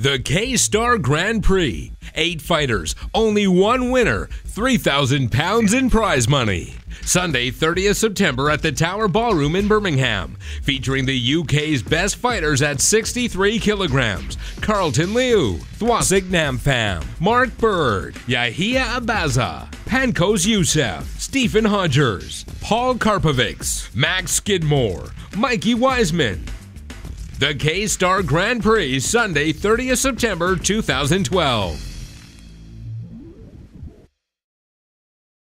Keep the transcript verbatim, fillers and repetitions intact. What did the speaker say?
The K-Star Grand Prix. Eight fighters, only one winner, three thousand pounds in prize money. Sunday, thirtieth September at the Tower Ballroom in Birmingham, featuring the U K's best fighters at sixty-three kilograms. Carlton Liu, Thwasik Nampham, Mark Bird, Yahia Abaza, Pankos Youssef, Stephen Hodgers, Paul Karpovics, Max Skidmore, Mikey Wiseman. The K-Star Grand Prix, Sunday, thirtieth September two thousand twelve.